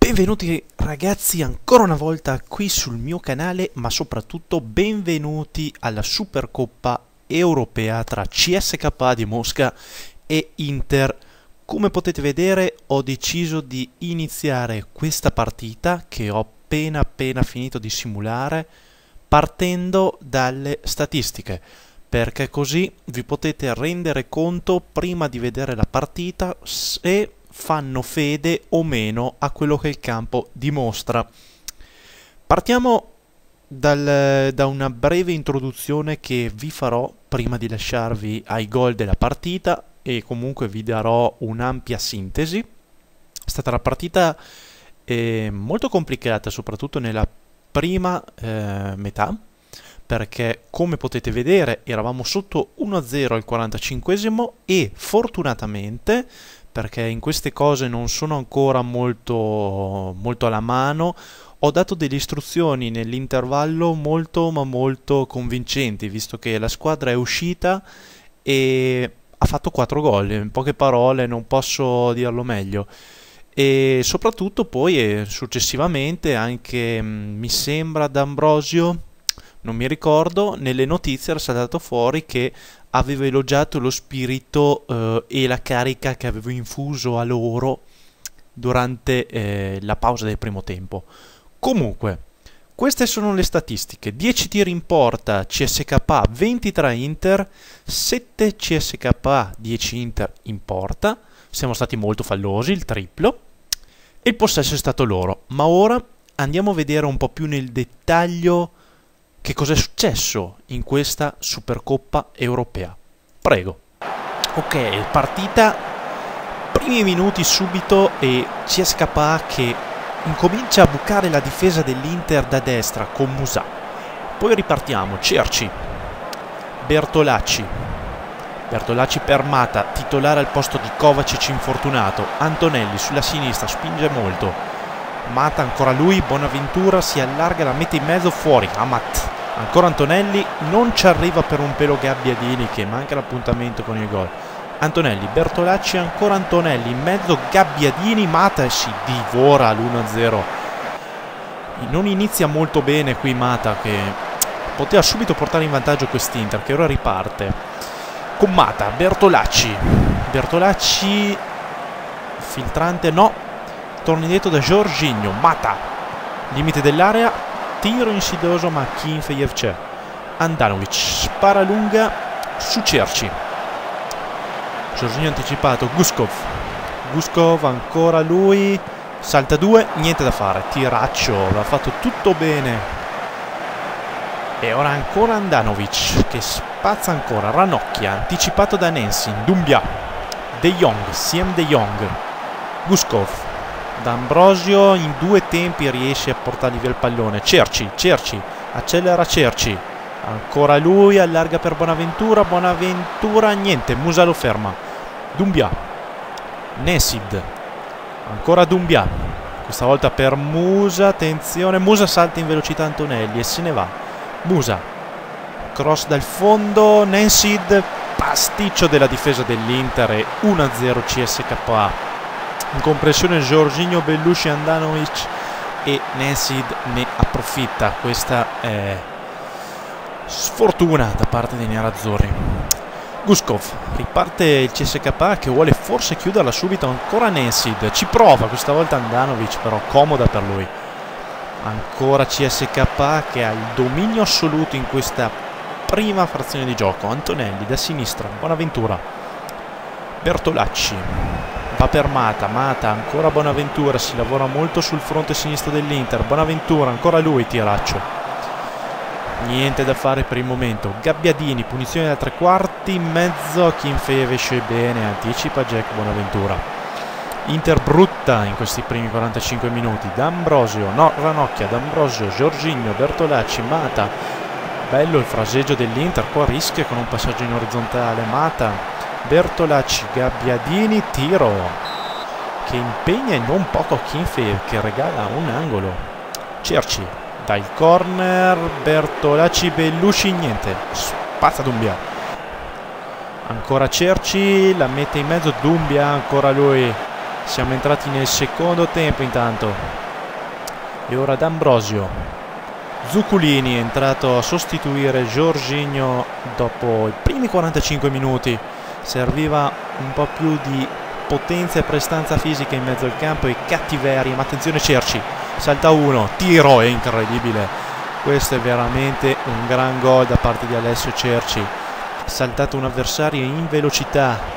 Benvenuti ragazzi ancora una volta qui sul mio canale, ma soprattutto benvenuti alla Supercoppa europea tra CSKA di Mosca e Inter. Come potete vedere ho deciso di iniziare questa partita che ho appena finito di simulare partendo dalle statistiche, perché così vi potete rendere conto prima di vedere la partita se fanno fede o meno a quello che il campo dimostra. Partiamo da una breve introduzione che vi farò prima di lasciarvi ai gol della partita e comunque vi darò un'ampia sintesi. È stata una partita molto complicata, soprattutto nella prima metà, perché come potete vedere eravamo sotto 1-0 al 45esimo e fortunatamente, perché in queste cose non sono ancora molto alla mano, ho dato delle istruzioni nell'intervallo molto convincenti, visto che la squadra è uscita e ha fatto 4 gol, in poche parole non posso dirlo meglio. E soprattutto poi successivamente anche mi sembra D'Ambrosio, non mi ricordo, nelle notizie era saltato fuori che avevo elogiato lo spirito e la carica che avevo infuso a loro durante la pausa del primo tempo. Comunque, queste sono le statistiche: 10 tiri in porta CSKA, 23 Inter, 7 CSKA, 10 Inter in porta. Siamo stati molto fallosi, il triplo, e il possesso è stato loro. Ma ora andiamo a vedere un po' più nel dettaglio che cosa è successo in questa Supercoppa europea. Prego. Ok, partita, primi minuti subito e CSKA che incomincia a bucare la difesa dell'Inter da destra con Musà. Poi ripartiamo, Cerci, Bertolacci per Mata, titolare al posto di Kovacic infortunato. Antonelli sulla sinistra, spinge molto. Mata, ancora lui, Bonaventura si allarga, la mette in mezzo, fuori, Amat. Ancora Antonelli, non ci arriva per un pelo Gabbiadini che manca l'appuntamento con il gol. Antonelli, Bertolacci, ancora Antonelli, in mezzo Gabbiadini, Mata e si divora l'1-0. Non inizia molto bene qui Mata, che poteva subito portare in vantaggio quest'Inter, che ora riparte. Con Mata, Bertolacci, filtrante, no, torna indietro da Jorginho, Mata, limite dell'area, tiro insidioso ma Kinfejev c'è. Andanovic, spara lunga su Cerci. Jorginho anticipato, Guskov, ancora lui, salta 2, niente da fare, tiraccio, l'ha fatto tutto bene. E ora ancora Andanovic che spazza ancora, ranocchia, anticipato da Nensin, Dumbia, De Jong, Guskov, D'Ambrosio in 2 tempi riesce a portargli via il pallone. Cerci, accelera Cerci, ancora lui, allarga per Bonaventura, niente, Musà lo ferma. Dumbia, Nesid, ancora Dumbia, questa volta per Musà, attenzione, Musà salta in velocità Antonelli e se ne va. Musà, cross dal fondo, Nesid, pasticcio della difesa dell'Inter e 1-0 CSKA. In compressione Jorginho, Bellucci, Andanovic e Nesid ne approfitta. Questa è sfortuna da parte dei nerazzurri. Guskov, riparte il CSKA che vuole forse chiuderla subito, ancora Nesid, ci prova questa volta Andanovic, però comoda per lui. Ancora CSKA che ha il dominio assoluto in questa prima frazione di gioco. Antonelli da sinistra, Bonaventura, Bertolacci, va per Mata, ancora Bonaventura, si lavora molto sul fronte sinistro dell'Inter. Bonaventura, ancora lui, tiraccio, niente da fare per il momento. Gabbiadini, punizione da 3 quarti, in mezzo Kinfejev esce bene, anticipa Jack Bonaventura. Inter brutta in questi primi 45 minuti. D'Ambrosio, no, ranocchia, D'Ambrosio, Jorginho, Bertolacci, Mata. Bello il fraseggio dell'Inter, qua rischia con un passaggio in orizzontale. Mata, Bertolacci, Gabbiadini, tiro che impegna non poco Kinfejev che regala un angolo. Cerci, dal corner, Bertolacci, Bellucci, niente, spazza Dumbia. Ancora Cerci, la mette in mezzo, Dumbia, ancora lui, Siamo entrati nel secondo tempo intanto. E ora D'Ambrosio. Zuculini è entrato a sostituire Jorginho dopo i primi 45 minuti. Serviva un po' più di potenza e prestanza fisica in mezzo al campo e cattiveria. Ma attenzione Cerci, salta uno, tiro, è incredibile. Questo è veramente un gran gol da parte di Alessio Cerci. Saltato un avversario in velocità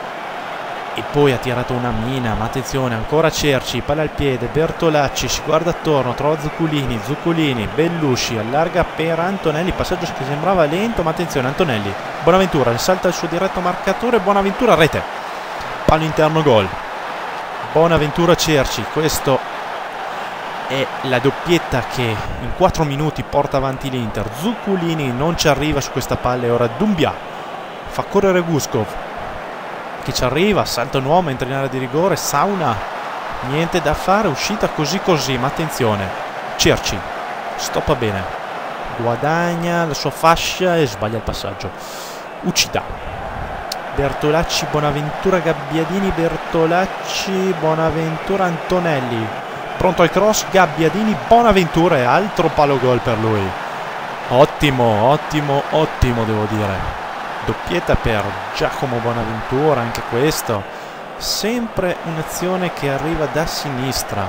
e poi ha tirato una mina. Ma attenzione, ancora Cerci, palla al piede, Bertolacci si guarda attorno, trova Zuculini, Zuculini, Bellusci, allarga per Antonelli, passaggio che sembrava lento, ma attenzione Antonelli, Bonaventura, salta il suo diretto marcatore, Bonaventura, rete, palo interno, gol. Bonaventura Cerci, questo è la doppietta che in 4 minuti porta avanti l'Inter. Zuculini non ci arriva su questa palla e ora Doumbia fa correre Guskov, che ci arriva, salta un uomo, entra in area di rigore, Sauna, niente da fare, uscita così così, ma attenzione, Cerci, stoppa bene, guadagna la sua fascia e sbaglia il passaggio, Uchida, Bertolacci, Bonaventura, Gabbiadini, Bertolacci, Bonaventura, Antonelli, pronto al cross, Gabbiadini, Bonaventura e altro palo gol per lui, ottimo, ottimo, ottimo devo dire. Doppietta per Giacomo Bonaventura, anche questo. Sempre un'azione che arriva da sinistra.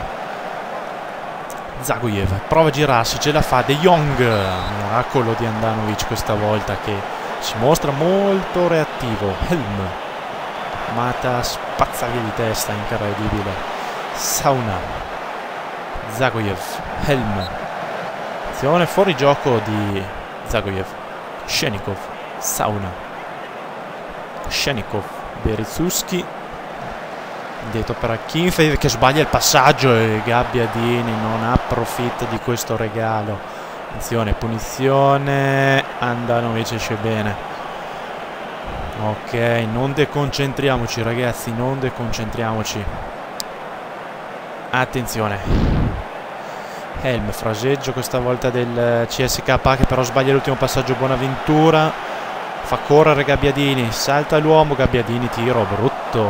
Zagoyev prova a girarsi, ce la fa. De Jong, miracolo di Andanovic questa volta che si mostra molto reattivo. Helm, Mata spazza via di testa, incredibile. Sauna, Zagoyev, Helm. Azione fuori gioco di Zagoyev. Shenikov, Sauna, Shenikov, Berizzuski, detto per Akinfeev che sbaglia il passaggio e Gabbiadini non approfitta di questo regalo. Attenzione, punizione, Andanovic esce bene. Ok, non deconcentriamoci ragazzi, non deconcentriamoci. Attenzione, Helm, fraseggio questa volta del CSKA che però sbaglia l'ultimo passaggio. Bonaventura fa correre Gabbiadini, salta l'uomo, Gabbiadini, tiro brutto,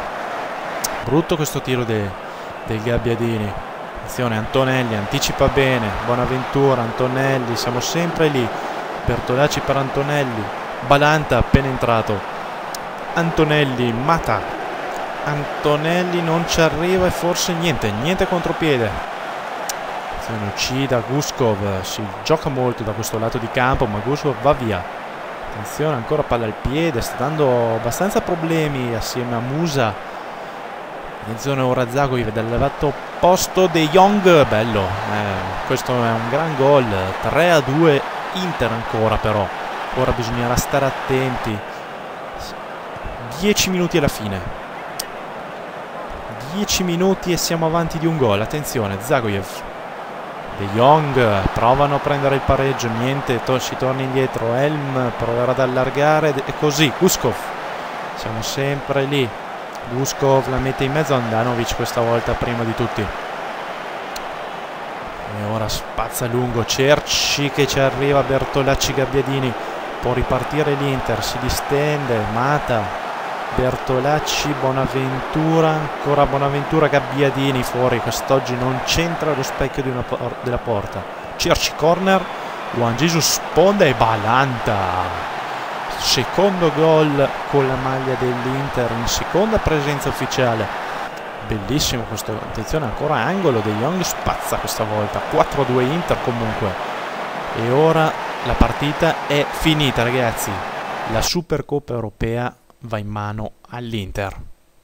brutto questo tiro del Gabbiadini. Attenzione, Antonelli anticipa bene, Bonaventura, Antonelli, siamo sempre lì, Bertolacci per Antonelli, Balanta appena entrato, Antonelli, Mata, Antonelli non ci arriva e forse niente contropiede. Attenzione, Uchida, Guskov, si gioca molto da questo lato di campo ma Guskov va via. Attenzione, ancora palla al piede, sta dando abbastanza problemi assieme a Musa. Attenzione ora Zagoyev dal lato opposto, De Jong, bello, questo è un gran gol, 3-2 Inter ancora però, ora bisognerà stare attenti. 10 minuti alla fine, 10 minuti e siamo avanti di un gol. Attenzione, Zagoyev, De Jong, provano a prendere il pareggio, niente, si torna indietro, Helm proverà ad allargare e così, Guskov, siamo sempre lì, Guskov la mette in mezzo, Andanovic questa volta prima di tutti. E ora spazza lungo, Cerci che ci arriva, Bertolacci, Gabbiadini, può ripartire l'Inter, si distende, Mata, Bertolacci, Bonaventura, ancora Bonaventura, Gabbiadini fuori, quest'oggi non c'entra lo specchio di della porta. Cerci, corner, Juan Jesus sponda e Balanta, secondo gol con la maglia dell'Inter in seconda presenza ufficiale. Bellissimo questo, attenzione ancora angolo, De Jong spazza questa volta, 4-2 Inter comunque. E ora la partita è finita ragazzi, la Supercoppa europea va in mano all'Inter.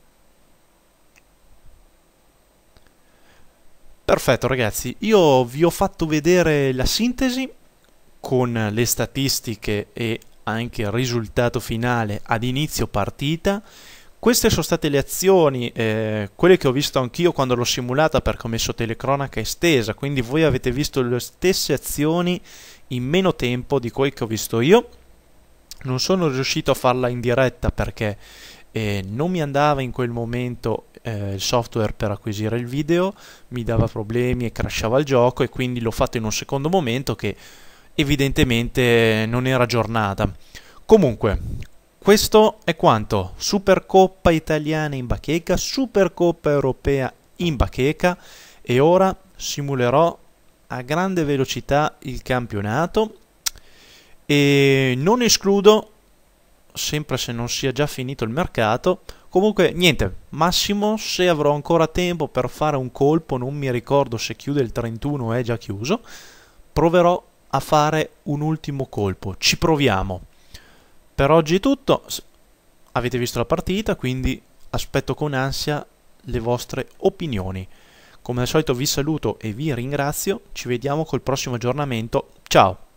Perfetto ragazzi, io vi ho fatto vedere la sintesi con le statistiche e anche il risultato finale ad inizio partita. Queste sono state le azioni, quelle che ho visto anch'io quando l'ho simulata perché ho messo telecronaca estesa, quindi voi avete visto le stesse azioni in meno tempo di quel che ho visto io. Non sono riuscito a farla in diretta perché non mi andava in quel momento il software per acquisire il video, mi dava problemi e crashava il gioco e quindi l'ho fatto in un secondo momento che evidentemente non era aggiornata. Comunque, questo è quanto. Supercoppa italiana in bacheca, Supercoppa europea in bacheca, e ora simulerò a grande velocità il campionato e non escludo, sempre se non sia già finito il mercato, comunque niente, massimo se avrò ancora tempo per fare un colpo, non mi ricordo se chiude il 31 o è già chiuso, proverò a fare un ultimo colpo, ci proviamo. Per oggi è tutto, avete visto la partita, quindi aspetto con ansia le vostre opinioni. Come al solito vi saluto e vi ringrazio, ci vediamo col prossimo aggiornamento, ciao!